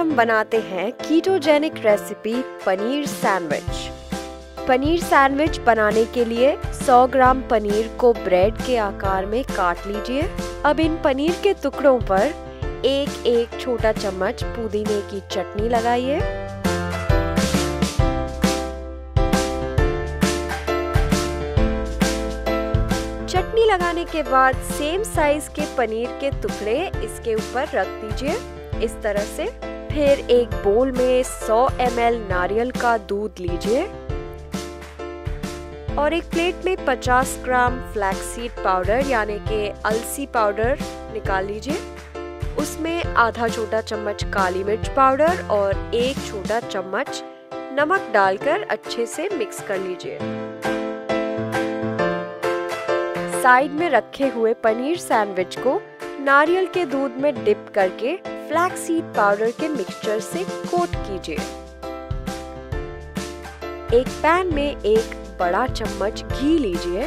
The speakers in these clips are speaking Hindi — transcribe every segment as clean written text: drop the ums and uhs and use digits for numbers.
हम बनाते हैं ketogenic recipe paneer sandwich. Paneer sandwich बनाने के लिए 100 ग्राम पनीर को ब्रेड के आकार में काट लीजिए। अब इन पनीर के टुकड़ों पर एक छोटा चम्मच पुदीने की चटनी लगाइए। चटनी लगाने के बाद सेम साइज के पनीर के टुकड़े इसके ऊपर रख दीजिए इस तरह से। फिर एक बोल में 100 ml नारियल का दूध लीजिए और एक प्लेट में 50 ग्राम फ्लैक्सीड पाउडर यानी कि अलसी पाउडर निकाल लीजिए। उसमें आधा छोटा चम्मच काली मिर्च पाउडर और 1 छोटा चम्मच नमक डालकर अच्छे से मिक्स कर लीजिए। साइड में रखे हुए पनीर सैंडविच को नारियल के दूध में डिप करके फ्लैक्सीड पाउडर के मिक्सचर से कोट कीजिए। एक पैन में 1 बड़ा चम्मच घी लीजिए।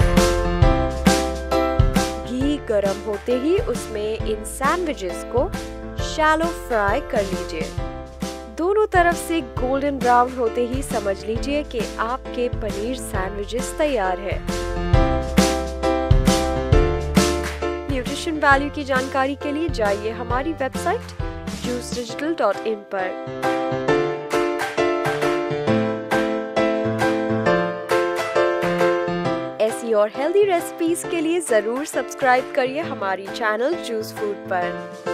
घी गरम होते ही उसमें इन सैंडविचेस को शैलो फ्राई कर लीजिए। दोनों तरफ से गोल्डन ब्राउन होते ही समझ लीजिए कि आपके पनीर सैंडविचेस तैयार है। न्यूट्रिशन वैल्यू की जानकारी के लिए जाइए हमारी वेबसाइट joosdigital.in पर। ऐसी और हेल्दी रेसिपीज के लिए जरूर सब्सक्राइब करिए हमारी चैनल जूस फूड पर।